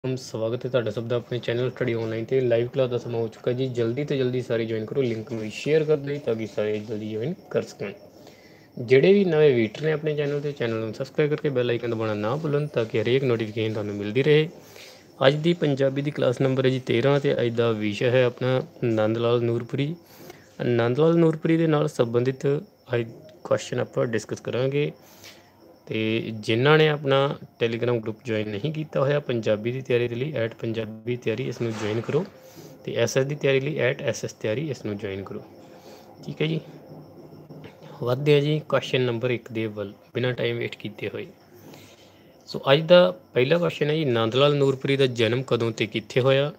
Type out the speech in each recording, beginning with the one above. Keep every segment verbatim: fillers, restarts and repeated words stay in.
हम स्वागत है ਤੁਹਾਡਾ ਸਭ ਦਾ ਆਪਣੇ ਚੈਨਲ ਸਟੱਡੀ ਆਨਲਾਈਨ ਤੇ ਲਾਈਵ ਕਲਾਸ ਦਾ ਸਮਾਂ ਹੋ ਚੁੱਕਾ ਜੀ। ਜਲਦੀ ਤੋਂ ਜਲਦੀ ਸਾਰੇ ਜੁਆਇਨ ਕਰੋ, ਲਿੰਕ ਨੂੰ ਸ਼ੇਅਰ ਕਰ ਦਿਓ ਤਾਂ ਕਿ ਸਾਰੇ ਜਲਦੀ ਜੁਆਇਨ ਕਰ ਸਕਣ। ਜਿਹੜੇ ਵੀ ਨਵੇਂ ਵੀਟਰ ਨੇ ਆਪਣੇ ਚੈਨਲ ਤੇ ਚੈਨਲ ਨੂੰ ਸਬਸਕ੍ਰਾਈਬ ਕਰਕੇ ਬੈਲ ਆਈਕਨ ਦਬਾਉਣਾ ਨਾ ਭੁੱਲਣ ਤਾਂ ਕਿ ਹਰੇਕ ਨੋਟੀਫਿਕੇਸ਼ਨ ਤੁਹਾਨੂੰ ਮਿਲਦੀ ਰਹੇ। ਅੱਜ ਦੀ ਪੰਜਾਬੀ ਦੀ ਕਲਾਸ ਨੰਬਰ ਹੈ ਜੀ ਤੇਰ੍ਹਾਂ ਤੇ ਅੱਜ ਦਾ ਵਿਸ਼ਾ ਹੈ ਆਪਣਾ ਨੰਦ ਲਾਲ ਨੂਰਪੁਰੀ। ਨੰਦ ਲਾਲ ਨੂਰਪੁਰੀ ਦੇ ਨਾਲ ਸੰਬੰਧਿਤ ਅੱਜ ਕੁਐਸਚਨ ਆਪਾਂ ਡਿਸਕਸ ਕਰਾਂਗੇ। ਤੇ ਜਿਨ੍ਹਾਂ ਨੇ ਆਪਣਾ ਟੈਲੀਗ੍ਰਾਮ ਗਰੁੱਪ ਜੁਆਇਨ ਨਹੀਂ ਕੀਤਾ ਹੋਇਆ ਪੰਜਾਬੀ ਦੀ ਤਿਆਰੀ ਦੇ ਲਈ ਐਟ ਪੰਜਾਬੀ ਤਿਆਰੀ ਇਸ ਨੂੰ ਜੁਆਇਨ ਕਰੋ ਤੇ ਐਸ ਐਸ ਦੀ ਤਿਆਰੀ ਲਈ ਐਟ ਐਸ ਐਸ ਤਿਆਰੀ ਇਸ ਨੂੰ ਜੁਆਇਨ ਕਰੋ। ਠੀਕ ਹੈ ਜੀ, ਵੱਧਦੇ ਹਾਂ ਜੀ ਕੁਐਸਚਨ ਨੰਬਰ ਇੱਕ ਦੇ ਵੱਲ ਬਿਨਾਂ ਟਾਈਮ ਵੇਸਟ ਕੀਤੇ ਹੋਏ। ਸੋ ਅੱਜ ਦਾ ਪਹਿਲਾ ਕੁਐਸਚਨ ਹੈ ਜੀ, ਨੰਦ ਲਾਲ ਨੂਰਪੁਰੀ ਦਾ ਜਨਮ ਕਦੋਂ ਤੇ ਕਿੱਥੇ ਹੋਇਆ।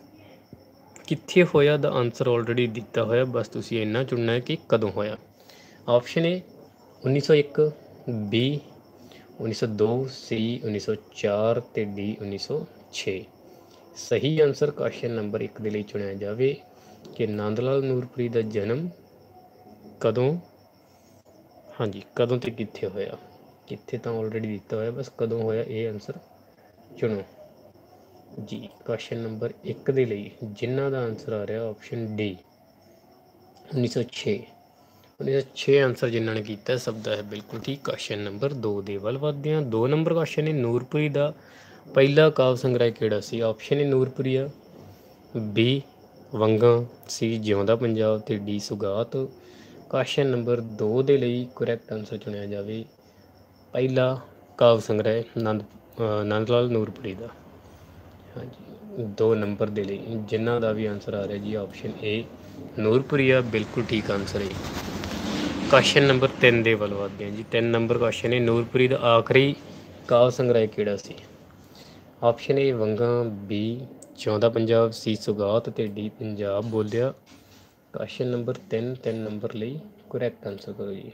ਕਿੱਥੇ ਹੋਇਆ ਦਾ ਆਨਸਰ ਆਲਰੇਡੀ ਦਿੱਤਾ ਹੋਇਆ, ਬਸ ਤੁਸੀਂ ਇੰਨਾ ਚੁਣਨਾ ਹੈ ਕਿ ਕਦੋਂ ਹੋਇਆ। ਆਪਸ਼ਨ ਏ ਉੱਨੀ ਸੌ ਇੱਕ, ਬੀ ਉੱਨੀ ਸੌ ਦੋ, ਸੀ ਉੱਨੀ ਸੌ ਚਾਰ ਅਤੇ ਡੀ ਉੱਨੀ ਸੌ ਛੇ। ਸਹੀ ਆਨਸਰ ਕੁਐਸਚਨ ਨੰਬਰ ਇੱਕ ਦੇ ਲਈ ਚੁਣਿਆ ਜਾਵੇ ਕਿ ਨੰਦ ਲਾਲ ਨੂਰਪੁਰੀ ਦਾ ਜਨਮ ਕਦੋਂ, ਹਾਂਜੀ ਕਦੋਂ ਤੇ ਕਿੱਥੇ ਹੋਇਆ। ਕਿੱਥੇ ਤਾਂ ਆਲਰੇਡੀ ਦਿੱਤਾ ਹੋਇਆ, ਬਸ ਕਦੋਂ ਹੋਇਆ ਇਹ ਆਨਸਰ ਚੁਣੋ ਜੀ। ਕੁਐਸਚਨ ਨੰਬਰ ਇੱਕ ਦੇ ਲਈ ਜਿਨ੍ਹਾਂ ਦਾ ਆਨਸਰ ਆ ਰਿਹਾ ਆਪਸ਼ਨ ਡੀ ਉੱਨੀ ਸੌ ਛੇ। ਉੱਨੀ ਸੌ ਛੇ ਆਨਸਰ ਜਿਨ੍ਹਾਂ ਨੇ ਕੀਤਾ ਸਭ ਦਾ ਹੈ ਬਿਲਕੁਲ ਠੀਕ। ਕੁਐਸਚਨ ਨੰਬਰ ਦੋ ਦੇ ਵੱਲ ਵੱਧਦੇ ਹਾਂ। ਦੋ ਨੰਬਰ ਕੁਐਸਚਨ ਹੈ, ਨੂਰਪੁਰੀ ਦਾ ਪਹਿਲਾ ਕਾਵ ਸੰਗ੍ਰਹਿ ਕਿਹੜਾ ਸੀ। ਆਪਸ਼ਨ ਏ ਨੂਰਪੁਰੀਆ, ਬੀ ਵੰਗਾ, ਸੀ ਜਿਉਂਦਾ ਪੰਜਾਬ ਅਤੇ ਡੀ ਸੁਗਾਤ। ਕੁਐਸਚਨ ਨੰਬਰ ਦੋ ਦੇ ਲਈ ਕਰੈਕਟ ਆਨਸਰ ਚੁਣਿਆ ਜਾਵੇ ਪਹਿਲਾ ਕਾਵ ਸੰਗ੍ਰਹਿ ਨੰਦ ਨੰਦ ਲਾਲ ਨੂਰਪੁਰੀ ਦਾ। ਹਾਂਜੀ ਦੋ ਨੰਬਰ ਦੇ ਲਈ ਜਿਨ੍ਹਾਂ ਦਾ ਵੀ ਆਨਸਰ ਆ ਰਿਹਾ ਜੀ ਆਪਸ਼ਨ ਏ ਨੂਰਪੁਰੀਆ ਬਿਲਕੁਲ ਠੀਕ ਆਨਸਰ ਹੈ। ਕੁਐਸਚਨ ਨੰਬਰ ਤਿੰਨ ਦੇ ਵੱਲ ਵੱਧਦੇ ਹਾਂ ਜੀ। ਤਿੰਨ ਨੰਬਰ ਕੁਐਸਚਨ ਹੈ, ਨੂਰਪੁਰੀ ਦਾ ਆਖਰੀ ਕਾਵ ਸੰਗ੍ਰਹਿ ਕਿਹੜਾ ਸੀ। ਆਪਸ਼ਨ ਏ ਵੰਗਾ, ਬੀ ਜਿਉਂਦਾ ਪੰਜਾਬ, ਸੀ ਸੁਗਾਤ ਅਤੇ ਡੀ ਪੰਜਾਬ ਬੋਲਿਆ। ਕੁਐਸਚਨ ਨੰਬਰ ਤਿੰਨ ਤਿੰਨ ਨੰਬਰ ਲਈ ਕਰੈਕਟ ਆਨਸਰ ਕਰੋ ਜੀ।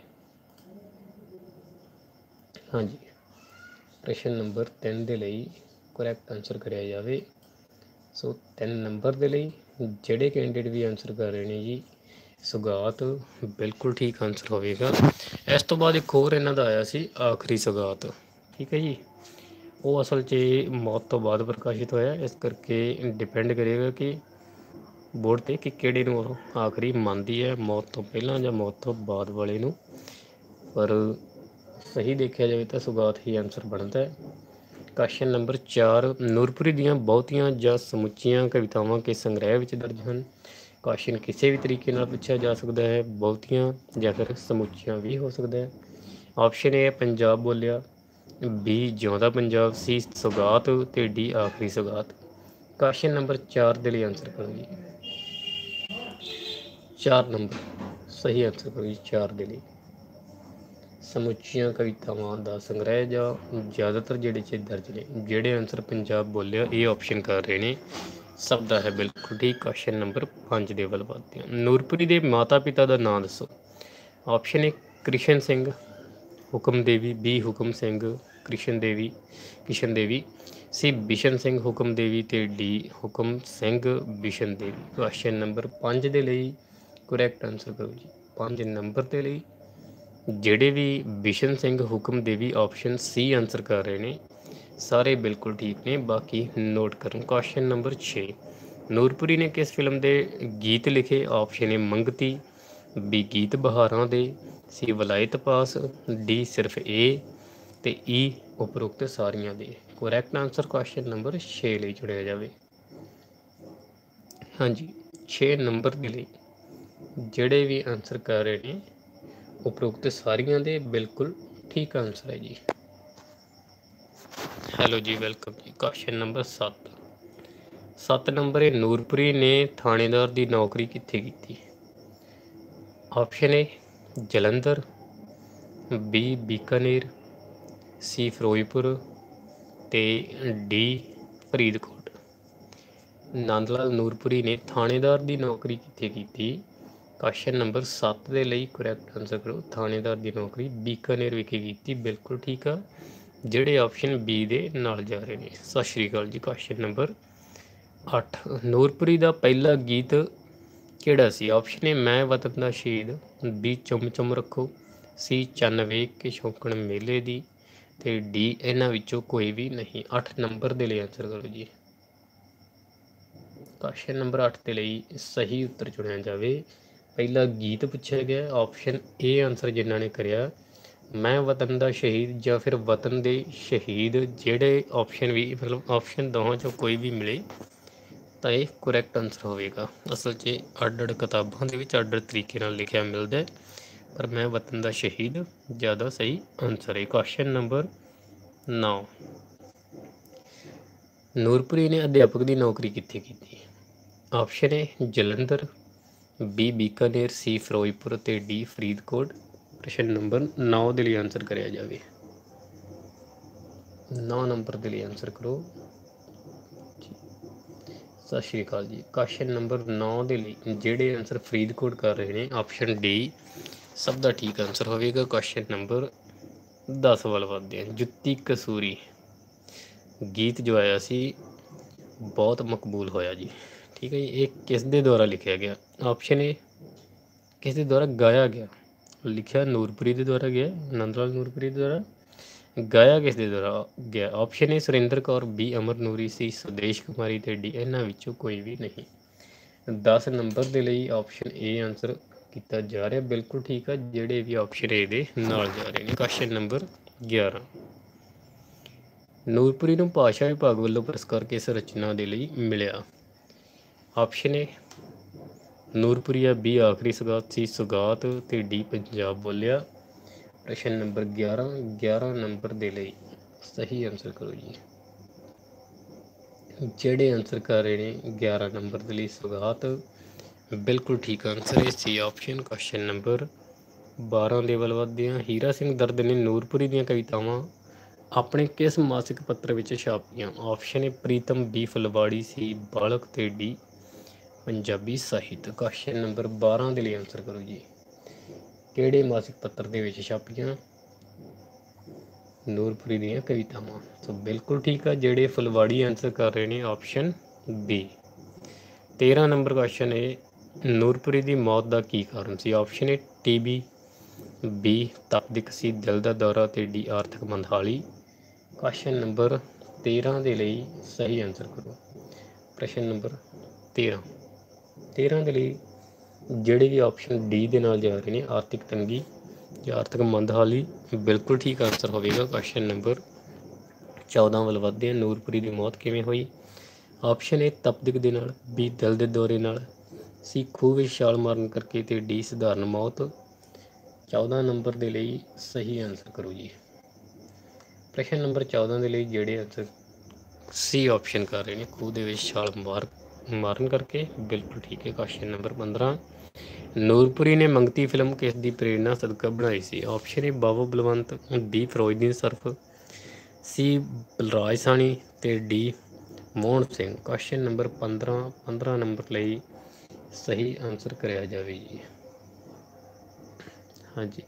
ਹਾਂਜੀ ਪ੍ਰਸ਼ਨ ਨੰਬਰ ਤਿੰਨ ਦੇ ਲਈ ਕਰੈਕਟ ਆਨਸਰ ਕਰਿਆ ਜਾਵੇ। ਸੋ ਤਿੰਨ ਨੰਬਰ ਦੇ ਲਈ ਜਿਹੜੇ ਕੈਂਡੀਡੇਟ ਵੀ ਆਨਸਰ ਕਰ ਰਹੇ ਨੇ ਜੀ ਸੁਗਾਤ ਬਿਲਕੁਲ ਠੀਕ ਆਨਸਰ ਹੋਵੇਗਾ। ਇਸ ਤੋਂ ਬਾਅਦ ਇੱਕ ਹੋਰ ਇਹਨਾਂ ਦਾ ਆਇਆ ਸੀ ਆਖਰੀ ਸੁਗਾਤ, ਠੀਕ ਹੈ ਜੀ। ਉਹ ਅਸਲ 'ਚ ਮੌਤ ਤੋਂ ਬਾਅਦ ਪ੍ਰਕਾਸ਼ਿਤ ਹੋਇਆ, ਇਸ ਕਰਕੇ ਡਿਪੈਂਡ ਕਰੇਗਾ ਕਿ ਬੋਰਡ 'ਤੇ ਕਿ ਕਿਹੜੇ ਨੂੰ ਉਹ ਆਖਰੀ ਮੰਨਦੀ ਹੈ, ਮੌਤ ਤੋਂ ਪਹਿਲਾਂ ਜਾਂ ਮੌਤ ਤੋਂ ਬਾਅਦ ਵਾਲੇ ਨੂੰ। ਪਰ ਸਹੀ ਦੇਖਿਆ ਜਾਵੇ ਤਾਂ ਸੁਗਾਤ ਹੀ ਆਨਸਰ ਬਣਦਾ ਹੈ। ਕੁਐਸਚਨ ਨੰਬਰ ਚਾਰ, ਨੂਰਪੁਰੀ ਦੀਆਂ ਬਹੁਤੀਆਂ ਜਾਂ ਸਮੁੱਚੀਆਂ ਕਵਿਤਾਵਾਂ ਕਿਸ ਸੰਗ੍ਰਹਿ ਵਿੱਚ ਦਰਜ ਹਨ। ਕੁਐਸਚਨ ਕਿਸੇ ਵੀ ਤਰੀਕੇ ਨਾਲ ਪੁੱਛਿਆ ਜਾ ਸਕਦਾ ਹੈ, ਬਹੁਤੀਆਂ ਜਾਂ ਫਿਰ ਸਮੁੱਚੀਆਂ ਵੀ ਹੋ ਸਕਦਾ ਹੈ। ਆਪਸ਼ਨ ਏ ਪੰਜਾਬ ਬੋਲਿਆ, ਬੀ ਜਿਉਂਦਾ ਪੰਜਾਬ, ਸੀ ਸੁਗਾਤ ਅਤੇ ਡੀ ਆਖਰੀ ਸੁਗਾਤ। ਕੁਐਸਚਨ ਨੰਬਰ ਚਾਰ ਦੇ ਲਈ ਆਨਸਰ ਕਰੋ ਜੀ। ਚਾਰ ਨੰਬਰ ਸਹੀ ਆਨਸਰ ਕਰੋ ਜੀ। ਚਾਰ ਦੇ ਲਈ ਸਮੁੱਚੀਆਂ ਕਵਿਤਾਵਾਂ ਦਾ ਸੰਗ੍ਰਹਿ ਜਾਂ ਜ਼ਿਆਦਾਤਰ ਜਿਹੜੇ 'ਚ ਦਰਜ ਨੇ। ਜਿਹੜੇ ਆਨਸਰ ਪੰਜਾਬ ਬੋਲਿਆ ਇਹ ਆਪਸ਼ਨ ਕਰ ਰਹੇ ਨੇ ਸਭ ਦਾ ਹੈ ਬਿਲਕੁਲ ਠੀਕ। ਕੁਐਸਚਨ ਨੰਬਰ ਪੰਜ ਦੇ ਵੱਲ ਵੱਧਦੇ ਹਾਂ। ਨੂਰਪੁਰੀ ਦੇ ਮਾਤਾ ਪਿਤਾ ਦਾ ਨਾਂ ਦੱਸੋ। ਆਪਸ਼ਨ ਏ ਕ੍ਰਿਸ਼ਨ ਸਿੰਘ, ਹੁਕਮ ਦੇਵੀ, ਬੀ ਹੁਕਮ ਸਿੰਘ, ਕ੍ਰਿਸ਼ਨ ਦੇਵੀ ਕਿਸ਼ਨ ਦੇਵੀ, ਸੀ ਬਿਸ਼ਨ ਸਿੰਘ, ਹੁਕਮ ਦੇਵੀ ਅਤੇ D Hukam Singh, Bishan Devi. Question number ਪੰਜ ਦੇ ਲਈ ਕਰੈਕਟ ਆਨਸਰ ਕਰੋ ਜੀ। ਪੰਜ ਨੰਬਰ ਦੇ ਲਈ ਜਿਹੜੇ ਵੀ ਬਿਸ਼ਨ ਸਿੰਘ, ਹੁਕਮ ਦੇਵੀ ਆਪਸ਼ਨ ਸੀ ਆਨਸਰ ਕਰ ਰਹੇ ਨੇ ਸਾਰੇ ਬਿਲਕੁਲ ਠੀਕ ਨੇ, ਬਾਕੀ ਨੋਟ ਕਰਨ। ਕੁਐਸਚਨ ਨੰਬਰ ਛੇ, ਨੂਰਪੁਰੀ ਨੇ ਕਿਸ ਫਿਲਮ ਦੇ ਗੀਤ ਲਿਖੇ। ਆਪਸ਼ਨ ਏ ਮੰਗਤੀ, ਬੀ ਗੀਤ ਬਹਾਰਾਂ ਦੇ, ਸੀ ਵਲਾਇਤ ਪਾਸ, ਡੀ ਸਿਰਫ ਏ ਅਤੇ ਈ ਉਪਰੋਕਤ ਸਾਰੀਆਂ ਦੇ। ਕਰੈਕਟ ਆਨਸਰ ਕੁਐਸਚਨ ਨੰਬਰ ਛੇ ਲਈ ਚੁਣਿਆ ਜਾਵੇ। ਹਾਂਜੀ ਛੇ ਨੰਬਰ ਦੇ ਲਈ ਜਿਹੜੇ ਵੀ ਆਨਸਰ ਕਰ ਰਹੇ ਨੇ ਉਪਰੋਕਤ ਸਾਰੀਆਂ ਦੇ ਬਿਲਕੁਲ ਠੀਕ ਆਨਸਰ ਹੈ ਜੀ। ਹੈਲੋ ਜੀ, ਵੈਲਕਮ ਜੀ। ਕੁਐਸਚਨ ਨੰਬਰ ਸੱਤ, ਸੱਤ ਨੰਬਰ ਹੈ, ਨੂਰਪੁਰੀ ਨੇ ਥਾਣੇਦਾਰ ਦੀ ਨੌਕਰੀ ਕਿੱਥੇ ਕੀਤੀ। Option A Jalandhar, B Bikaner, C Firozpur ਅਤੇ ਡੀ ਫਰੀਦਕੋਟ। ਨੰਦ ਲਾਲ ਨੂਰਪੁਰੀ ਨੇ ਥਾਣੇਦਾਰ ਦੀ ਨੌਕਰੀ ਕਿੱਥੇ ਕੀਤੀ। ਕੁਐਸਚਨ ਨੰਬਰ ਸੱਤ ਦੇ ਲਈ ਕਰੈਕਟ ਆਨਸਰ ਕਰੋ। ਥਾਣੇਦਾਰ ਦੀ ਨੌਕਰੀ ਬੀਕਾਨੇਰ ਵਿਖੇ ਕੀਤੀ, ਬਿਲਕੁਲ ਠੀਕ ਆ। ਜਿਹੜੇ ਆਪਸ਼ਨ ਬੀ ਦੇ ਨਾਲ ਜਾ ਰਹੇ ਨੇ। ਸਤਿ ਸ਼੍ਰੀ ਅਕਾਲ ਜੀ। ਕੁਐਸਚਨ ਨੰਬਰ ਅੱਠ, ਨੂਰਪੁਰੀ ਦਾ ਪਹਿਲਾ ਗੀਤ ਕਿਹੜਾ ਸੀ। ਆਪਸ਼ਨ ਏ ਮੈਂ ਵਤਨ ਦਾ ਸ਼ਹੀਦ, ਬੀ ਚੁੰਮ ਚੁੰਮ ਰੱਖੋ, ਸੀ ਚੰਨ ਵੇਖ ਕੇ ਸ਼ੌਂਕਣ ਮੇਲੇ ਦੀ ਅਤੇ ਡੀ ਇਹਨਾਂ ਵਿੱਚੋਂ ਕੋਈ ਵੀ ਨਹੀਂ। ਅੱਠ ਨੰਬਰ ਦੇ ਲਈ ਆਨਸਰ ਕਰੋ ਜੀ। क्वेश्चन नंबर अठ के लिए सही उत्तर चुनिया जाए। पहला गीत पूछा गया, ऑप्शन ए आंसर जिन्हों ने कराया मैं वतन का शहीद या फिर वतन के शहीद, जेडे ऑप्शन भी मतलब ऑप्शन दोवां चों कोई भी मिले तो ये करैक्ट आंसर होगा। असल च अड अड किताबों के अड अड तरीके नाल लिखिया मिलता है, पर मैं वतन का शहीद ज़्यादा सही आंसर है। क्वेश्चन नंबर नौ, नूरपुरी ने अध्यापक की नौकरी कित्थे की? Option A Jalandhar, B Bikaner, C Firozpur ते डी फरीदकोट। प्रश्न नंबर नौ के लिए आंसर कराया जाए। नौ नंबर के लिए आंसर करो। सत श्री अकाल जी। क्वेश्चन नंबर नौ के लिए जेडे आंसर फरीदकोट कर रहे हैं, ऑप्शन डी सब का ठीक आंसर होगा। क्वेश्चन नंबर दस वाल बढ़ते हैं। जुत्ती कसूरी गीत जो आया सी बहुत मकबूल होया जी, ठीक है जी। ये किस दे द्वारा लिखा गया? ऑप्शन ए किस दे द्वारा गाया गया, लिखा नूरपुरी के द्वारा गया, नंद लाल नूरपुरी द्वारा। गाया किस दे द्वारा गया? Option A Surinder Kaur, B Amar Noori, C Sudesh Kumari ते डी इन्हां विचों कोई भी नहीं। दस नंबर के लिए ऑप्शन ए आंसर किया जा रहा, बिल्कुल ठीक है। जेडे भी ऑप्शन ए दे नाल जा रहे हैं। क्वेश्चन नंबर ग्यारह, नूरपुरी नूं भाषा विभाग वालों पुरस्कार किस रचना के लिए मिलिया? ऑप्शन ए नूरपुरीया, बी आखिरी सुगात, सी सुगात ते डी पंजाब बोलिया। प्रश्न नंबर ग्यारह, ग्यारह नंबर के लिए सही आंसर करो जी। जेडे आंसर कर रहे हैं ग्यारह नंबर के लिए सुगात, बिल्कुल ठीक आंसर है सी ऑप्शन। क्वेश्चन नंबर बारह लेवल बढ़ते हैं। हीरा सिंह दर्द ने नूरपुरी दी कवितावां अपने किस मासिक पत्र विच छापियां? ऑप्शन ए प्रीतम, बी फुलवाड़ी, सी बालक ते डी पंजाबी साहित्य। क्वेश्चन नंबर बारह के लिए आंसर करो जी। किहड़े मासिक पत्र दे विच छापियां नूरपुरी दी कवितावां? तो बिल्कुल ठीक है। जेडे फुलवाड़ी आंसर कर रहे हैं ऑप्शन बी। तेरह नंबर क्वेश्चन है, नूरपुरी की मौत का की कारण सी? Option A T B, B तपदिक, सी दिल का दौरा ते डी आर्थिक मंदहाली। क्वेश्चन नंबर तेरह के लिए सही आंसर करो। प्रश्न नंबर तेरह, तेरह के लिए जेडे भी ऑप्शन डी के नाल जा रहे हैं आर्थिक तंगी या आर्थिक मंदहाली, बिल्कुल ठीक आंसर होगा। क्वेश्चन नंबर चौदह वाल बढ़ते हैं। नूरपुरी की मौत किवें हुई? ऑप्शन ए तपदिक दे नाल, बी दिल के दौरे नाल, सी खूह विच छाल मारन करके ते डी सधारण मौत। चौदह नंबर के लिए सही आंसर करो जी। प्रश्न नंबर चौदह के लिए जेडे आंसर सी ऑप्शन कर रहे हैं खूह दे छाल मार मारन करके, बिल्कुल ठीक है। क्वेश्चन नंबर पंद्रह, नूरपुरी ने मंगती फिल्म किस दी प्रेरणा सदका बनाई सी? Option A Babu Balwant, B Firozdin Sharaf, C Balraj Sahni ते D Mohan Singh. Question number पंद्रह, पंद्रह नंबर लिए सही आंसर कराया जाए जी। हाँ जी,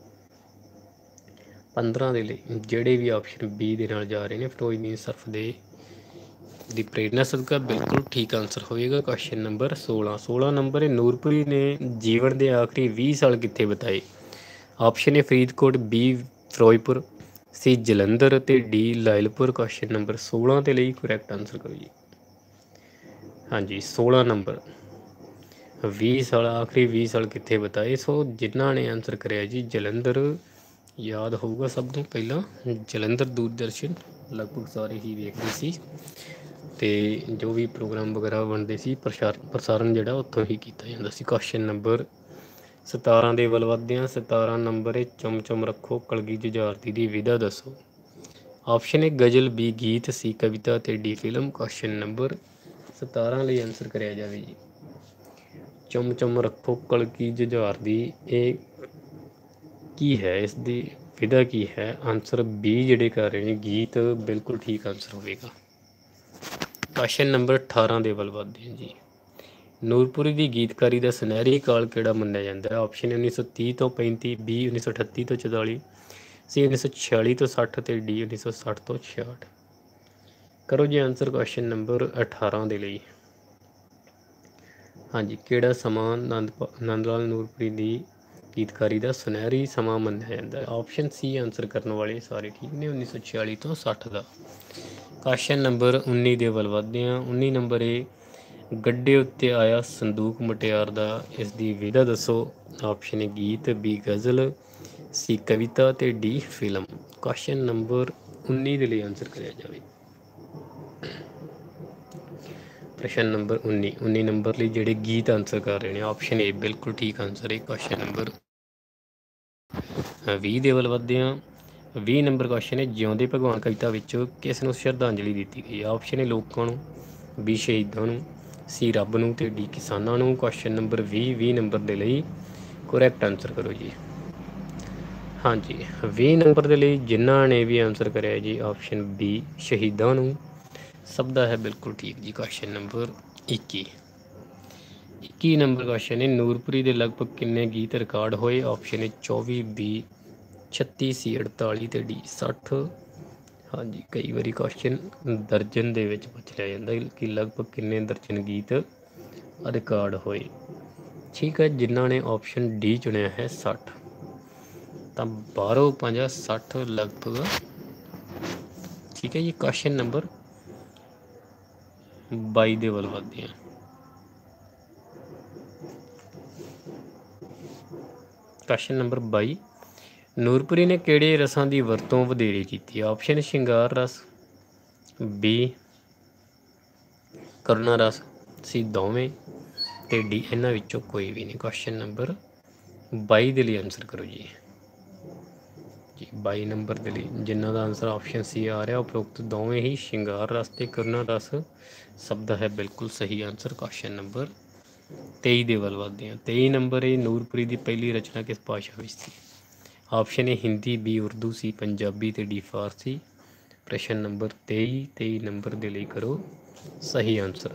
पंद्रह के लिए जेडे भी ऑप्शन बी के नाल जा रहे हैं फिरोजदीन सरफ दे दी प्रेरणा सदका, बिल्कुल ठीक आंसर होएगा। क्वेश्चन नंबर सोलह, सोलह नंबर है, नूरपुरी ने जीवन के आखिरी बीस साल कित्थे बिताए? Option A Faridkot, B Firozpur, C Jalandhar ते डी लायलपुर। क्वेश्चन नंबर सोलह के लिए करैक्ट आंसर करो जी। हाँ जी, सोलह नंबर बीस साल आखिरी बीस साल कित्थे बिताए? सो जिन्हों ने आंसर कराया जी जलंधर, याद होगा सब तो पहला जलंधर दूरदर्शन लगभग सारे ही देखते सी ते जो भी प्रोग्राम वगैरह बनते सी प्रसार प्रसारण जोड़ा उत्थों ही किया जाता सी। क्वेश्चन नंबर सतारह के वल बढ़ते हैं। सतारह नंबर है, चुम चुम रखो कलगी जुझारती की विधा दसो। ऑप्शन ए गजल, बी गीत, सी कविता ते डी फिल्म। क्वेश्चन नंबर सतारह लिए आंसर कराया जाए जी। चुम चुम रखो कलगी जुझारती ये की है, इसकी विधा की है? आंसर बी जेडे कर रहे हैं गीत, बिल्कुल ठीक आंसर होगा। क्वेश्चन नंबर अठारह के वल बढ़ते हैं जी। नूरपुरी की गीतकारी का सुनहरी काल किहड़ा मन्निया जाता है? ऑप्शन ए उन्नीस सौ तीह तो पैंती, बी उन्नीस सौ अठत्ती तो चौताली, सी उन्नीस सौ छियाली तो सठ तो डी उन्नीस सौ सठ तो छियाठ। करो जी आंसर क्वेश्चन नंबर अठारह के लिए। हाँ जी, किहड़ा समा नंद नंद लाल नूरपुरी की गीतकारी का सुनहरी समा मन्निया जाता है? ऑप्शन सी आंसर करने वाले सारे ठीक ने, उन्नीस सौ छियाली तो सठ का। क्वेश्चन नंबर उन्नी के वल बढ़ते हैं। उन्नी नंबर है, ਗੱਡੇ ਉੱਤੇ ਆਇਆ ਸੰਦੂਕ ਮੁਟਿਆਰ ਦਾ ਇਸ ਦੀ ਵਿਧਾ ਦੱਸੋ। ਆਪਸ਼ਨ ਏ ਗੀਤ, ਬੀ ਗਜ਼ਲ, ਸੀ ਕਵਿਤਾ ਤੇ ਡੀ ਫਿਲਮ। ਕੁਐਸਚਨ ਨੰਬਰ ਉੱਨੀ ਦੇ ਲਈ ਆਨਸਰ ਕਰਿਆ ਜਾਵੇ। ਪ੍ਰਸ਼ਨ ਨੰਬਰ ਉੱਨੀ ਉੱਨੀ ਨੰਬਰ ਲਈ ਜਿਹੜੇ ਗੀਤ ਆਨਸਰ ਕਰ ਰਹੇ ਨੇ ਆਪਸ਼ਨ ਏ ਬਿਲਕੁਲ ਠੀਕ ਆਨਸਰ ਹੈ। ਕੁਐਸਚਨ ਨੰਬਰ ਵੀਹ ਦੇ ਵੱਲ ਵੱਧਦੇ ਹਾਂ। ਵੀਹ ਨੰਬਰ ਕੁਐਸਚਨ ਹੈ, ਜਿਉਂਦੇ ਭਗਵਾਨ ਕਵਿਤਾ ਵਿੱਚ ਕਿਸ ਨੂੰ ਸ਼ਰਧਾਂਜਲੀ ਦਿੱਤੀ ਗਈ। ਆਪਸ਼ਨ ਏ ਲੋਕਾਂ ਨੂੰ, ਬੀ ਸ਼ਹੀਦਾਂ ਨੂੰ, ਸੀ ਰੱਬ ਨੂੰ ਤੇ ਡੀ ਕਿਸਾਨਾਂ ਨੂੰ। ਕੁਐਸਚਨ ਨੰਬਰ ਵੀਹ ਵੀਹ ਨੰਬਰ ਦੇ ਲਈ ਕਰੈਕਟ ਆਨਸਰ ਕਰੋ ਜੀ। ਹਾਂਜੀ, ਵੀਹ ਨੰਬਰ ਦੇ ਲਈ ਜਿਨ੍ਹਾਂ ਨੇ ਵੀ ਆਨਸਰ ਕਰਿਆ ਜੀ ਆਪਸ਼ਨ ਬੀ ਸ਼ਹੀਦਾਂ ਨੂੰ, ਸਭ ਦਾ ਹੈ ਬਿਲਕੁਲ ਠੀਕ ਜੀ। ਕੁਐਸਚਨ ਨੰਬਰ ਇੱਕੀ ਇੱਕੀ ਨੰਬਰ ਕੁਐਸਚਨ ਹੈ, ਨੂਰਪੁਰੀ ਦੇ ਲਗਭਗ ਕਿੰਨੇ ਗੀਤ ਰਿਕਾਰਡ ਹੋਏ। ਆਪਸ਼ਨ ਏ ਚੌਵੀ, ਬੀ ਛੱਤੀ, ਸੀ ਅੜਤਾਲੀ ਤੇ ਡੀ ਸੱਠ। ਹਾਂਜੀ, ਕਈ ਵਾਰੀ ਕੁਐਸਚਨ ਦਰਜਨ ਦੇ ਵਿੱਚ ਪੁੱਛ ਲਿਆ ਜਾਂਦਾ ਕਿ ਲਗਭਗ ਕਿੰਨੇ ਦਰਜਨ ਗੀਤ ਰਿਕਾਰਡ ਹੋਏ। ਠੀਕ ਹੈ, ਜਿਨ੍ਹਾਂ ਨੇ ਆਪਸ਼ਨ ਡੀ ਚੁਣਿਆ ਹੈ ਸੱਠ, ਤਾਂ ਬਾਰ੍ਹਾਂ ਪੰਜਾਹ ਸੱਠ ਲਗਭਗ। ਠੀਕ ਹੈ ਜੀ, ਕੁਐਸਚਨ ਨੰਬਰ ਬਾਈ ਦੇ ਵੱਲ ਵੱਧਦੇ ਹਾਂ। ਕੁਐਸਚਨ ਨੰਬਰ ਬਾਈ, ਨੂਰਪੁਰੀ ਨੇ ਕਿਹੜੇ ਰਸਾਂ ਦੀ ਵਰਤੋਂ ਵਧੇਰੇ ਕੀਤੀ। ਆਪਸ਼ਨ ਸ਼ਿੰਗਾਰ ਰਸ, ਬੀ ਕਰੁਣਾ ਰਸ, ਸੀ ਦੋਵੇਂ ਤੇ ਡੀ ਇਹਨਾਂ ਵਿੱਚੋਂ ਕੋਈ ਵੀ ਨਹੀਂ। ਕੁਐਸਚਨ ਨੰਬਰ ਬਾਈ ਦੇ ਲਈ ਆਨਸਰ ਕਰੋ ਜੀ। ਜੀ ਬਾਈ ਨੰਬਰ ਦੇ ਲਈ ਜਿਨ੍ਹਾਂ ਦਾ ਆਨਸਰ ਆਪਸ਼ਨ ਸੀ ਆ ਰਿਹਾ, ਉਪਰੋਕਤ ਦੋਵੇਂ ਹੀ ਸ਼ਿੰਗਾਰ ਰਸ ਤੇ ਕਰੁਣਾ ਰਸ ਸਭ ਦਾ ਹੈ ਬਿਲਕੁਲ ਸਹੀ ਆਨਸਰ। ਕੁਐਸਚਨ ਨੰਬਰ ਤੇਈ ਦੇ ਵੱਲ ਵੱਧਦੇ ਹਾਂ। ਤੇਈ ਨੰਬਰ ਇਹ ਨੂਰਪੁਰੀ ਦੀ ਪਹਿਲੀ ਰਚਨਾ ਕਿਸ ਭਾਸ਼ਾ ਵਿੱਚ ਸੀ। Option A Hindi, B Urdu, C Punjabi ਤੇ ਡੀ ਫਾਰਸੀ। ਪ੍ਰਸ਼ਨ ਨੰਬਰ ਤੇਈ ਤੇਈ ਨੰਬਰ ਦੇ ਲਈ ਕਰੋ ਸਹੀ ਆਨਸਰ।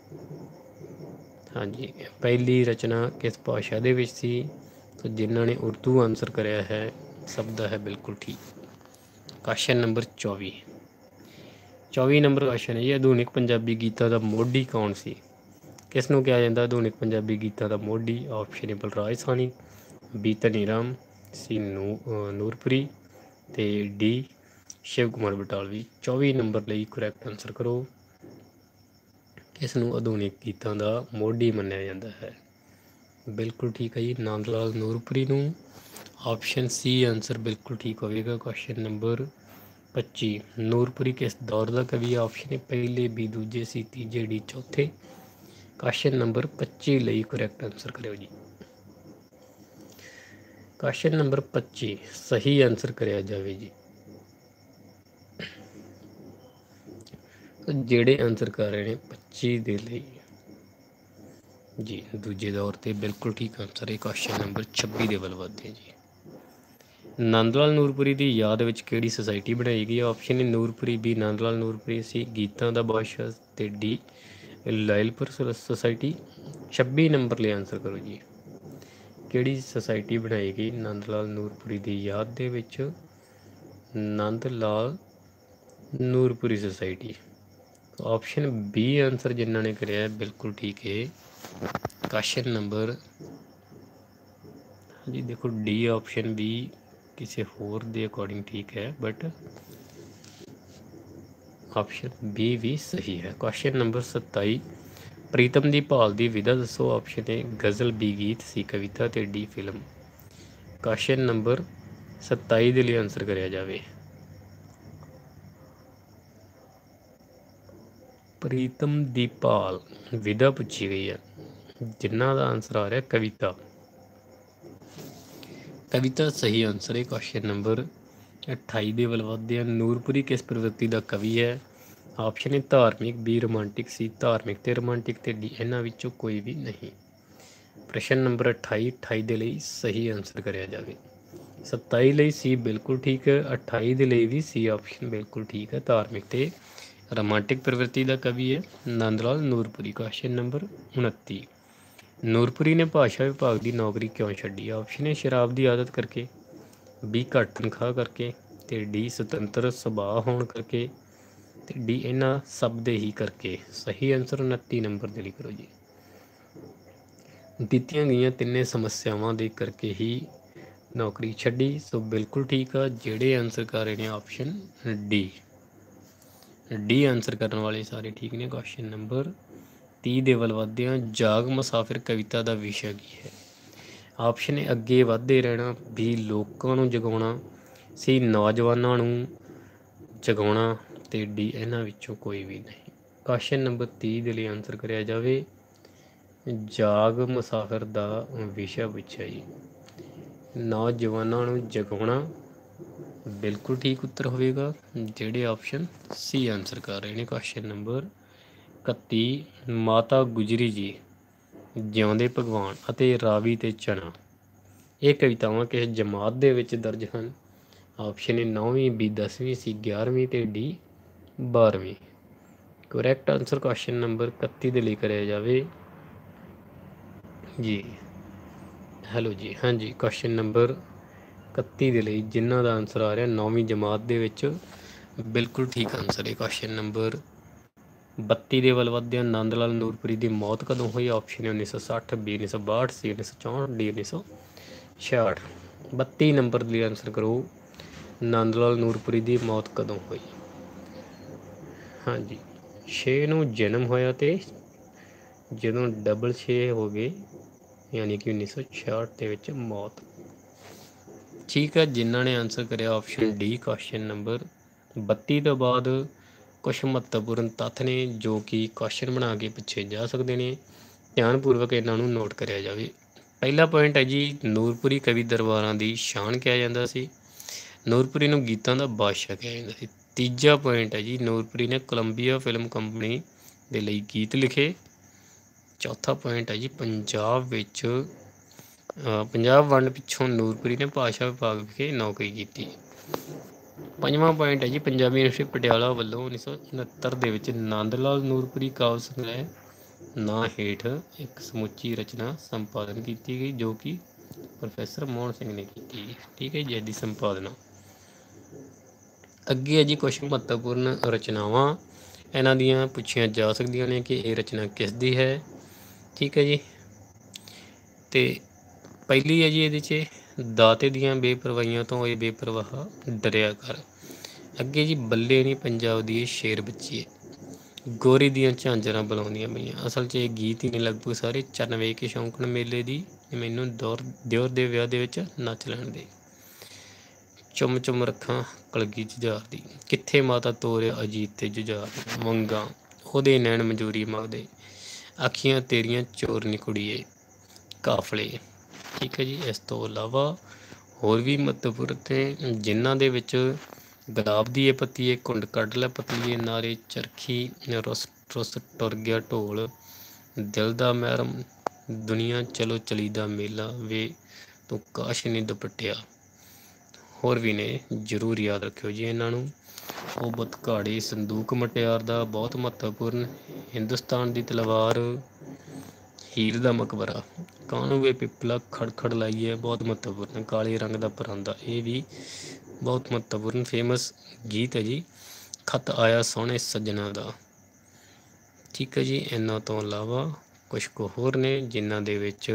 ਹਾਂਜੀ, ਪਹਿਲੀ ਰਚਨਾ ਕਿਸ ਭਾਸ਼ਾ ਦੇ ਵਿੱਚ ਸੀ, ਤਾਂ ਜਿਨ੍ਹਾਂ ਨੇ ਉਰਦੂ ਆਨਸਰ ਕਰਿਆ ਹੈ ਸਭ ਦਾ ਹੈ ਬਿਲਕੁਲ ਠੀਕ। ਕੁਐਸਚਨ ਨੰਬਰ ਚੌਵੀ ਚੌਵੀ ਨੰਬਰ ਕੁਐਸਚਨ ਹੈ ਜੀ, ਆਧੁਨਿਕ ਪੰਜਾਬੀ ਗੀਤਾਂ ਦਾ ਮੋਢੀ ਕੌਣ ਸੀ। ਕਿਸ ਨੂੰ ਕਿਹਾ ਜਾਂਦਾ ਆਧੁਨਿਕ ਪੰਜਾਬੀ ਗੀਤਾਂ ਦਾ ਮੋਢੀ। Option A Balraj Sahni, B Dhani Ram, C ਨੂ ਨੂਰਪੁਰੀ ਤੇ ਡੀ ਸ਼ਿਵ ਕੁਮਾਰ ਬਟਾਲਵੀ। ਚੌਵੀ ਨੰਬਰ ਲਈ ਕਰੈਕਟ ਆਨਸਰ ਕਰੋ। ਕਿਸ ਨੂੰ ਆਧੁਨਿਕ ਗੀਤਾਂ ਦਾ ਮੋਢੀ ਮੰਨਿਆ ਜਾਂਦਾ ਹੈ। ਬਿਲਕੁਲ ਠੀਕ ਹੈ ਜੀ, ਨੰਦ ਲਾਲ ਨੂਰਪੁਰੀ ਨੂੰ। ਆਪਸ਼ਨ ਸੀ ਆਨਸਰ ਬਿਲਕੁਲ ਠੀਕ ਹੋਵੇਗਾ। ਕੁਐਸਚਨ ਨੰਬਰ ਪੱਚੀ, ਨੂਰਪੁਰੀ ਕਿਸ ਦੌਰ ਦਾ ਕਵੀ। ਆਪਸ਼ਨ ਏ ਪਹਿਲੇ, ਬੀ ਦੂਜੇ, ਸੀ ਤੀਜੇ, ਡੀ ਚੌਥੇ। ਕੁਐਸਚਨ ਨੰਬਰ ਪੱਚੀ ਲਈ ਕਰੈਕਟ ਆਨਸਰ ਕਰਿਓ ਜੀ। ਕੁਐਸਚਨ ਨੰਬਰ ਪੱਚੀ ਸਹੀ ਆਨਸਰ ਕਰਿਆ ਜਾਵੇ ਜੀ। ਜਿਹੜੇ ਆਨਸਰ ਕਰ ਰਹੇ ਨੇ ਪੱਚੀ ਦੇ ਲਈ ਜੀ ਦੂਜੇ ਦੌਰ 'ਤੇ ਬਿਲਕੁਲ ਠੀਕ ਆਨਸਰ ਹੈ। ਕੁਐਸਚਨ ਨੰਬਰ ਛੱਬੀ ਦੇ ਵੱਲ ਵੱਧਦੇ ਜੀ। ਨੰਦ ਲਾਲ ਨੂਰਪੁਰੀ ਦੀ ਯਾਦ ਵਿੱਚ ਕਿਹੜੀ ਸੁਸਾਇਟੀ ਬਣਾਈ ਗਈ। Option A Noorpuri, B Nand Lal Noorpuri, C ਗੀਤਾਂ ਦਾ ਬਾਦਸ਼ਾਹ ਤੇ ਡੀ ਲਾਇਲਪੁਰ ਸੁਸਾਇਟੀ। ਛੱਬੀ ਨੰਬਰ ਲਈ ਆਨਸਰ ਕਰੋ ਜੀ। ਕਿਹੜੀ ਸੁਸਾਇਟੀ ਬਣਾਈ ਗਈ ਨੰਦ ਲਾਲ ਨੂਰਪੁਰੀ ਦੀ ਯਾਦ ਦੇ ਵਿੱਚ। Nand Lal Noorpuri society. Option B answer ਜਿਨ੍ਹਾਂ ਨੇ ਕਰਿਆ ਬਿਲਕੁਲ ਠੀਕ ਹੈ। ਕੁਐਸਚਨ ਨੰਬਰ ਜੀ ਦੇਖੋ ਡੀ ਆਪਸ਼ਨ ਵੀ ਕਿਸੇ ਹੋਰ ਦੇ ਅਕੋਰਡਿੰਗ ਠੀਕ ਹੈ, ਬਟ ਆਪਸ਼ਨ ਬੀ ਵੀ ਸਹੀ ਹੈ। ਕੁਐਸਚਨ ਨੰਬਰ ਸਤਾਈ, ਪ੍ਰੀਤਮ ਦੀ ਭਾਲ ਦੀ ਵਿਧਾ ਦੱਸੋ। ਆਪਸ਼ਨ ਏ ਗਜ਼ਲ, ਬੀ ਗੀਤ, ਸੀ ਕਵਿਤਾ ਤੇ ਡੀ ਫਿਲਮ। ਕੁਐਸਚਨ ਨੰਬਰ ਸਤਾਈ ਦੇ ਲਈ ਆਨਸਰ ਕਰਿਆ ਜਾਵੇ। ਪ੍ਰੀਤਮ ਦੀ ਭਾਲ ਵਿਧਾ ਪੁੱਛੀ ਗਈ ਹੈ, ਜਿਨ੍ਹਾਂ ਦਾ ਆਨਸਰ ਆ ਰਿਹਾ ਕਵਿਤਾ। ਕਵਿਤਾ ਸਹੀ ਆਨਸਰ ਹੈ। ਕੁਐਸਚਨ ਨੰਬਰ ਅਠਾਈ ਦੇ ਵੱਲ ਵੱਧਦੇ ਹਨ। ਨੂਰਪੁਰੀ ਕਿਸ ਪ੍ਰਵਿਰਤੀ ਦਾ ਕਵੀ ਹੈ। ਆਪਸ਼ਨ ਏ ਧਾਰਮਿਕ, ਬੀ ਰੋਮਾਂਟਿਕ, ਸੀ ਧਾਰਮਿਕ ਤੇ ਰੋਮਾਂਟਿਕ ਤੇ ਡੀ ਇਹਨਾਂ ਵਿੱਚੋਂ ਕੋਈ ਵੀ ਨਹੀਂ। ਪ੍ਰਸ਼ਨ ਨੰਬਰ ਅਠਾਈ ਅਠਾਈ ਦੇ ਲਈ ਸਹੀ ਆਨਸਰ ਕਰਿਆ ਜਾਵੇ। ਸਤਾਈ ਲਈ ਸੀ ਬਿਲਕੁਲ ਠੀਕ ਹੈ, ਅਠਾਈ ਦੇ ਲਈ ਵੀ ਸੀ ਆਪਸ਼ਨ ਬਿਲਕੁਲ ਠੀਕ ਹੈ। ਧਾਰਮਿਕ ਤੇ ਰੋਮਾਂਟਿਕ ਪ੍ਰਵਿਰਤੀ ਦਾ ਕਵੀ ਹੈ ਨੰਦ ਲਾਲ ਨੂਰਪੁਰੀ। ਕੁਐਸਚਨ ਨੰਬਰ ਉਨੱਤੀ, ਨੂਰਪੁਰੀ ਨੇ ਭਾਸ਼ਾ ਵਿਭਾਗ ਦੀ ਨੌਕਰੀ ਕਿਉਂ ਛੱਡੀ। ਆਪਸ਼ਨ ਏ ਸ਼ਰਾਬ ਦੀ ਆਦਤ ਕਰਕੇ, ਬੀ ਘੱਟ ਤਨਖਾਹ ਕਰਕੇ ਤੇ ਡੀ ਸੁਤੰਤਰ ਸੁਭਾਅ ਹੋਣ ਕਰਕੇ ਤੇ ਡੀ ਇਹਨਾਂ ਸਭ ਦੇ ਹੀ ਕਰਕੇ। ਸਹੀ ਆਨਸਰ ਉਨੱਤੀ ਨੰਬਰ ਦੇ ਲਈ ਕਰੋ ਜੀ। ਦਿੱਤੀਆਂ ਗਈਆਂ ਤਿੰਨੇ ਸਮੱਸਿਆਵਾਂ ਦੇ ਕਰਕੇ ਹੀ ਨੌਕਰੀ ਛੱਡੀ, ਸੋ ਬਿਲਕੁਲ ਠੀਕ ਆ। ਜਿਹੜੇ ਆਨਸਰ ਕਰ ਰਹੇ ਨੇ ਆਪਸ਼ਨ ਡੀ ਡੀ ਆਨਸਰ ਕਰਨ ਵਾਲੇ ਸਾਰੇ ਠੀਕ ਨੇ। ਕੁਐਸਚਨ ਨੰਬਰ ਤੀਹ ਦੇ ਵੱਲ ਵੱਧਦੇ ਹਾਂ। ਜਾਗ ਮੁਸਾਫਿਰ ਕਵਿਤਾ ਦਾ ਵਿਸ਼ਾ ਕੀ ਹੈ? ਆਪਸ਼ਨ ਏ ਅੱਗੇ ਵੱਧਦੇ ਰਹਿਣਾ, ਬੀ ਲੋਕਾਂ ਨੂੰ ਜਗਾਉਣਾ, ਸੀ ਨੌਜਵਾਨਾਂ ਨੂੰ ਜਗਾਉਣਾ, ਅਤੇ ਡੀ ਇਹਨਾਂ ਵਿੱਚੋਂ ਕੋਈ ਵੀ ਨਹੀਂ। ਕੁਐਸਚਨ ਨੰਬਰ ਤੀਹ ਦੇ ਲਈ ਆਨਸਰ ਕਰਿਆ ਜਾਵੇ ਜਾਗ ਮੁਸਾਫਿਰ ਦਾ ਵਿਸ਼ਾ ਪੁੱਛਿਆ ਜੀ। ਨੌਜਵਾਨਾਂ ਨੂੰ ਜਗਾਉਣਾ ਬਿਲਕੁਲ ਠੀਕ ਉੱਤਰ ਹੋਵੇਗਾ, ਜਿਹੜੇ ਆਪਸ਼ਨ ਸੀ ਆਨਸਰ ਕਰ ਰਹੇ ਨੇ। ਕੁਐਸਚਨ ਨੰਬਰ ਇਕੱਤੀ, ਮਾਤਾ ਗੁਜਰੀ ਜੀ, ਜਿਉਂਦੇ ਭਗਵਾਨ ਅਤੇ ਰਾਵੀ ਤੇ ਚਨਾ, ਇਹ ਕਵਿਤਾਵਾਂ ਕਿਸ ਜਮਾਤ ਦੇ ਵਿੱਚ ਦਰਜ ਹਨ? ਆਪਸ਼ਨ ਏ ਨੌਵੀਂ, ਬੀ ਦਸਵੀਂ, ਸੀ ਗਿਆਰਵੀਂ, ਅਤੇ ਡੀ ਬਾਰ੍ਹਵੀਂ। ਕਰੈਕਟ ਆਨਸਰ ਕੁਐਸਚਨ ਨੰਬਰ ਇਕੱਤੀ ਦੇ ਲਈ ਕਰਿਆ ਜਾਵੇ ਜੀ। ਹੈਲੋ ਜੀ, ਹਾਂਜੀ ਕੁਐਸਚਨ ਨੰਬਰ ਇਕੱਤੀ ਦੇ ਲਈ ਜਿਨ੍ਹਾਂ ਦਾ ਆਨਸਰ ਆ ਰਿਹਾ ਨੌਵੀਂ ਜਮਾਤ ਦੇ ਵਿੱਚ, ਬਿਲਕੁਲ ਠੀਕ ਆਨਸਰ ਹੈ। ਕੁਐਸਚਨ ਨੰਬਰ ਬੱਤੀ ਦੇ ਵੱਲ ਵੱਧਦੇ ਹਾਂ। ਨੰਦ ਲਾਲ ਨੂਰਪੁਰੀ ਦੀ ਮੌਤ ਕਦੋਂ ਹੋਈ? ਆਪਸ਼ਨ ਉੱਨੀ ਸੌ ਸੱਠ, ਬੀ ਉੱਨੀ ਸੌ ਬਾਹਠ, ਸੀ ਉੱਨੀ ਸੌ ਚੌਂਹਠ, ਡੀ ਉੱਨੀ ਸੌ ਛਿਆਹਠ। ਬੱਤੀ ਨੰਬਰ ਲਈ ਆਨਸਰ ਕਰੋ ਨੰਦ ਲਾਲ ਨੂਰਪੁਰੀ ਦੀ ਮੌਤ ਕਦੋਂ ਹੋਈ? ਹਾਂਜੀ, ਛੇ ਨੂੰ ਜਨਮ ਹੋਇਆ ਅਤੇ ਜਦੋਂ ਡਬਲ ਛੇ ਹੋ ਗਏ ਯਾਨੀ ਕਿ ਉੱਨੀ ਸੌ ਛਿਆਹਠ ਦੇ ਵਿੱਚ ਮੌਤ। ਠੀਕ ਹੈ, ਜਿਨ੍ਹਾਂ ਨੇ ਆਨਸਰ ਕਰਿਆ ਆਪਸ਼ਨ ਡੀ ਕੁਐਸਚਨ ਨੰਬਰ ਬੱਤੀ ਤੋਂ ਬਾਅਦ ਕੁਛ ਮਹੱਤਵਪੂਰਨ ਤੱਥ ਨੇ ਜੋ ਕਿ ਕੁਐਸਚਨ ਬਣਾ ਕੇ ਪੁੱਛੇ ਜਾ ਸਕਦੇ ਨੇ, ਧਿਆਨਪੂਰਵਕ ਇਹਨਾਂ ਨੂੰ ਨੋਟ ਕਰਿਆ ਜਾਵੇ। ਪਹਿਲਾ ਪੁਆਇੰਟ ਹੈ ਜੀ, ਨੂਰਪੁਰੀ ਕਵੀ ਦਰਬਾਰਾਂ ਦੀ ਸ਼ਾਨ ਕਿਹਾ ਜਾਂਦਾ ਸੀ। ਨੂਰਪੁਰੀ ਨੂੰ ਗੀਤਾਂ ਦਾ ਬਾਦਸ਼ਾਹ ਕਿਹਾ ਜਾਂਦਾ ਸੀ। ਤੀਜਾ ਪੁਆਇੰਟ ਹੈ ਜੀ, ਨੂਰਪੁਰੀ ਨੇ ਕੋਲੰਬੀਆ ਫਿਲਮ ਕੰਪਨੀ ਦੇ ਲਈ ਗੀਤ ਲਿਖੇ। ਚੌਥਾ ਪੁਆਇੰਟ ਹੈ ਜੀ, ਪੰਜਾਬ ਵਿੱਚ ਪੰਜਾਬ ਵੰਡ ਪਿੱਛੋਂ ਨੂਰਪੁਰੀ ਨੇ ਭਾਸ਼ਾ ਵਿਭਾਗ ਵਿਖੇ ਨੌਕਰੀ ਕੀਤੀ। ਪੰਜਵਾਂ ਪੁਆਇੰਟ ਹੈ ਜੀ, ਪੰਜਾਬੀ ਯੂਨੀਵਰਸਿਟੀ ਪਟਿਆਲਾ ਵੱਲੋਂ ਉੱਨੀ ਸੌ ਉਣਹੱਤਰ ਦੇ ਵਿੱਚ ਨੰਦ ਲਾਲ ਨੂਰਪੁਰੀ ਕਾਵਿ ਸੰਗ੍ਰਹਿ ਨਾਂ ਹੇਠ ਇੱਕ ਸਮੁੱਚੀ ਰਚਨਾ ਸੰਪਾਦਨ ਕੀਤੀ ਗਈ ਜੋ ਕਿ ਪ੍ਰੋਫੈਸਰ ਮੋਹਨ ਸਿੰਘ ਨੇ ਕੀਤੀ। ਠੀਕ ਹੈ ਜੀ, ਇਹਦੀ ਸੰਪਾਦਨਾ। ਅੱਗੇ ਹੈ ਜੀ ਕੁਛ ਮਹੱਤਵਪੂਰਨ ਰਚਨਾਵਾਂ ਇਹਨਾਂ ਦੀਆਂ ਪੁੱਛੀਆਂ ਜਾ ਸਕਦੀਆਂ ਨੇ ਕਿ ਇਹ ਰਚਨਾ ਕਿਸ ਦੀ ਹੈ। ਠੀਕ ਹੈ ਜੀ, ਅਤੇ ਪਹਿਲੀ ਹੈ ਜੀ ਇਹਦੇ 'ਚ ਦਾਤੇ ਦੀਆਂ ਬੇਪਰਵਾਹੀਆਂ ਤੋਂ ਇਹ ਬੇਪਰਵਾਹ ਡਰਿਆ ਕਰ। ਅੱਗੇ ਜੀ ਬੱਲੇ ਨਹੀਂ ਪੰਜਾਬ ਦੀ ਇਹ ਸ਼ੇਰ ਬੱਚੀ ਹੈ। ਗੋਰੀ ਦੀਆਂ ਝਾਂਜਰਾਂ ਬੁਲਾਉਂਦੀਆਂ ਪਈਆਂ, ਅਸਲ 'ਚ ਇਹ ਗੀਤ ਹੀ ਨੇ ਲਗਭਗ ਸਾਰੇ। ਚੰਨ ਵੇਖ ਕੇ ਸ਼ੌਂਕਣ ਮੇਲੇ ਦੀ, ਮੈਨੂੰ ਦੌਰ ਦਿਓਰ ਦੇ ਵਿਆਹ ਦੇ ਵਿੱਚ ਨੱਚ ਲੈਣ ਦੇ। ਚੁੰਮ ਚੁੰਮ ਰੱਖਾਂ ਕਲਗੀ ਜੁਝਾਰ ਦੀ, ਕਿੱਥੇ ਮਾਤਾ ਤੋਰਿਆ ਅਜੀਤ ਤੇ ਜੁਝਾਰ, ਵੰਗਾਂ ਉਹਦੇ ਨੈਣ ਮਨਜ਼ੂਰੀ ਮੰਗਦੇ, ਅੱਖੀਆਂ ਤੇਰੀਆਂ ਚੋਰਨੀ ਕੁੜੀਏ, ਕਾਫਲੇ। ਠੀਕ ਹੈ ਜੀ, ਇਸ ਤੋਂ ਇਲਾਵਾ ਹੋਰ ਵੀ ਮਹੱਤਵਪੂਰਨ ਤੇ ਜਿਨ੍ਹਾਂ ਦੇ ਵਿੱਚ ਗੁਲਾਬ ਦੀ ਇਹ ਪੱਤੀਏ, ਘੁੰਡ ਕੱਢ ਲੈ ਪਤਲੀਏ, ਨਾਰੇ ਚਰਖੀ, ਰੁੱਸ ਰੁੱਸ ਟੁਰ ਗਿਆ ਢੋਲ, ਦਿਲ ਦਾ ਮਹਿਰਮ, ਦੁਨੀਆ ਚਲੋ ਚਲੀ ਦਾ ਮੇਲਾ, ਵੇ ਤੂੰ ਕਾਸ਼ ਨਹੀਂ ਦੁਪੱਟਿਆ। ਹੋਰ ਵੀ ਨੇ, ਜ਼ਰੂਰ ਯਾਦ ਰੱਖਿਓ ਜੀ ਇਹਨਾਂ ਨੂੰ। ਉਹ ਬਤਘਾੜੇ, ਸੰਦੂਕ ਮੁਟਿਆਰ ਦਾ ਬਹੁਤ ਮਹੱਤਵਪੂਰਨ, ਹਿੰਦੁਸਤਾਨ ਦੀ ਤਲਵਾਰ, ਹੀਰ ਦਾ ਮਕਬਰਾ, ਕਾਹਨੂੰ ਵੇ ਪਿੱਪਲਾ ਖੜਖੜ ਲਾਈਏ, ਬਹੁਤ ਮਹੱਤਵਪੂਰਨ, ਕਾਲੇ ਰੰਗ ਦਾ ਪਰਾਂਦਾ, ਇਹ ਵੀ ਬਹੁਤ ਮਹੱਤਵਪੂਰਨ ਫੇਮਸ ਗੀਤ ਹੈ ਜੀ। ਖਤ ਆਇਆ ਸੋਹਣੇ ਸੱਜਣਾ ਦਾ। ਠੀਕ ਹੈ ਜੀ, ਇਹਨਾਂ ਤੋਂ ਇਲਾਵਾ ਕੁਛ ਕੁ ਹੋਰ ਨੇ ਜਿਨ੍ਹਾਂ ਦੇ ਵਿੱਚ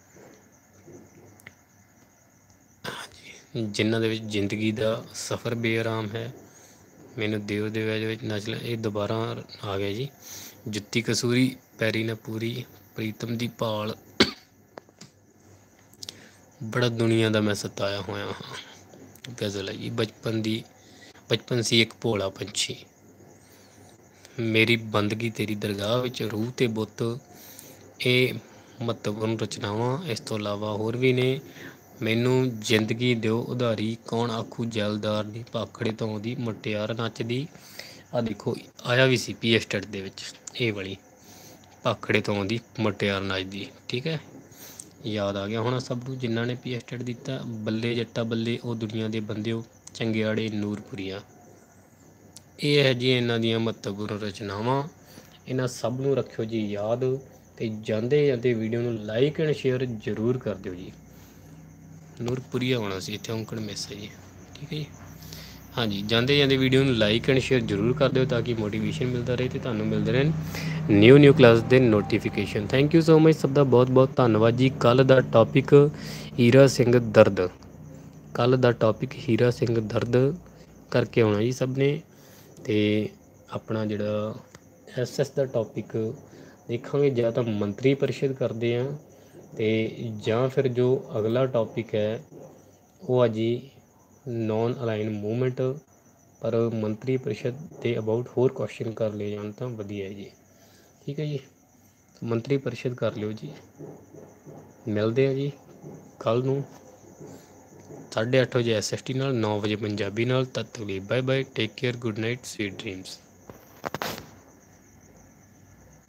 ਜਿਨ੍ਹਾਂ ਦੇ ਵਿੱਚ ਜ਼ਿੰਦਗੀ ਦਾ ਸਫ਼ਰ ਬੇਆਰਾਮ ਹੈ, ਮੈਨੂੰ ਦਿਓ ਦੇ ਵਿਆਹ ਵਿੱਚ ਨੱਚ ਲੈ, ਇਹ ਦੁਬਾਰਾ ਆ ਗਿਆ ਜੀ। ਜੁੱਤੀ ਕਸੂਰੀ, ਪੈਰੀ ਨਾ ਪੂਰੀ, ਪ੍ਰੀਤਮ ਦੀ ਭਾਲ, ਬੜਾ ਦੁਨੀਆ ਦਾ ਮੈਂ ਸਤਾਇਆ ਹੋਇਆ ਹਾਂ, ਗਜ਼ਲ ਹੈ ਜੀ। ਬਚਪਨ ਦੀ ਬਚਪਨ ਸੀ ਇੱਕ ਭੋਲਾ ਪੰਛੀ, ਮੇਰੀ ਬੰਦਗੀ ਤੇਰੀ ਦਰਗਾਹ ਵਿੱਚ, ਰੂਹ ਤੇ ਬੁੱਤ, ਇਹ ਮਹੱਤਵਪੂਰਨ ਰਚਨਾਵਾਂ। ਇਸ ਤੋਂ ਇਲਾਵਾ ਹੋਰ ਵੀ ਨੇ, ਮੈਨੂੰ ਜ਼ਿੰਦਗੀ ਦਿਓ ਉਧਾਰੀ, ਕੌਣ ਆਖੂ ਜੈਲਦਾਰ ਦੀ, ਭਾਖੜੇ ਤੋਂ ਆਉਂਦੀ ਮੁਟਿਆਰ ਨੱਚਦੀ। ਆਹ ਦੇਖੋ ਆਇਆ ਵੀ ਸੀ ਪੀ ਐਸ ਟੈਟ ਦੇ ਵਿੱਚ ਇਹ ਵਾਲੀ, ਭਾਖੜੇ ਤੋਂ ਆਉਂਦੀ ਮੁਟਿਆਰ ਨੱਚਦੀ। ਠੀਕ ਹੈ, ਯਾਦ ਆ ਗਿਆ ਹੁਣ ਸਭ ਨੂੰ ਜਿਨ੍ਹਾਂ ਨੇ ਪੀ ਐਸ ਟੈਟ ਦਿੱਤਾ। ਬੱਲੇ ਜੱਟਾ ਬੱਲੇ ਉਹ ਦੁਨੀਆ ਦੇ ਬੰਦਿਓ, ਚੰਗਿਆੜੇ ਨੂਰਪੁਰੀਆ। ਇਹ ਹੈ ਜੀ ਇਹਨਾਂ ਦੀਆਂ ਮਹੱਤਵਪੂਰਨ ਰਚਨਾਵਾਂ। ਇਹਨਾਂ ਸਭ ਨੂੰ ਰੱਖਿਓ ਜੀ ਯਾਦ, ਅਤੇ ਜਾਂਦੇ ਜਾਂਦੇ ਵੀਡੀਓ ਨੂੰ ਲਾਈਕ ਐਂਡ ਸ਼ੇਅਰ ਜ਼ਰੂਰ ਕਰ ਦਿਓ ਜੀ। ਨੂਰਪੁਰੀਆ ਆਉਣਾ ਸੀ ਇੱਥੇ, ਔਂਕੜ ਮਿਸ ਹੈ ਜੀ। ਠੀਕ ਹੈ ਜੀ, ਹਾਂਜੀ, ਜਾਂਦੇ ਜਾਂਦੇ ਵੀਡੀਓ ਨੂੰ ਲਾਈਕ ਐਂਡ ਸ਼ੇਅਰ ਜ਼ਰੂਰ ਕਰ ਦਿਓ ਤਾਂ ਕਿ ਮੋਟੀਵੇਸ਼ਨ ਮਿਲਦਾ ਰਹੇ ਅਤੇ ਤੁਹਾਨੂੰ ਮਿਲਦੇ ਰਹਿਣ ਨਿਊ ਨਿਊ ਕਲਾਸ ਦੇ notification. Thank you so much, ਸਭ ਦਾ ਬਹੁਤ ਬਹੁਤ ਧੰਨਵਾਦ ਜੀ। ਕੱਲ੍ਹ ਦਾ ਟੋਪਿਕ ਹੀਰਾ ਸਿੰਘ ਦਰਦ, ਕੱਲ੍ਹ ਦਾ ਟੋਪਿਕ ਹੀਰਾ ਸਿੰਘ ਦਰਦ ਕਰਕੇ ਆਉਣਾ ਜੀ ਸਭ ਨੇ। ਅਤੇ ਆਪਣਾ ਜਿਹੜਾ ਐਸ ਐਸ ਦਾ ਟੋਪਿਕ ਦੇਖਾਂਗੇ ਜਾਂ ਤਾਂ ਮੰਤਰੀ ਪਰਿਸ਼ਦ ਕਰਦੇ ਹਾਂ ਤੇ ਜਾਂ ਫਿਰ ਜੋ ਅਗਲਾ ਟੌਪਿਕ ਹੈ ਉਹ ਆ ਜੀ ਨੋਨ ਅਲਾਈਨ ਮੂਵਮੈਂਟ, ਪਰ ਮੰਤਰੀ ਪਰਿਸ਼ਦ ਦੇ ਅਬਾਊਟ ਹੋਰ ਕੁਐਸਚਨ ਕਰ ਲਏ ਜਾਣ ਤਾਂ ਵਧੀਆ ਹੈ ਜੀ। ਠੀਕ ਹੈ ਜੀ, ਮੰਤਰੀ ਪਰਿਸ਼ਦ ਕਰ ਲਿਓ ਜੀ। ਮਿਲਦੇ ਆ ਜੀ ਕੱਲ੍ਹ ਨੂੰ ਸਾਢੇ ਅੱਠ ਵਜੇ ਐਸ ਐਸ ਟੀ ਨਾਲ, ਨੌ ਵਜੇ ਪੰਜਾਬੀ ਨਾਲ। ਤਦ ਤੱਕ ਲਈ bye bye, take care, good night, sweet dreams.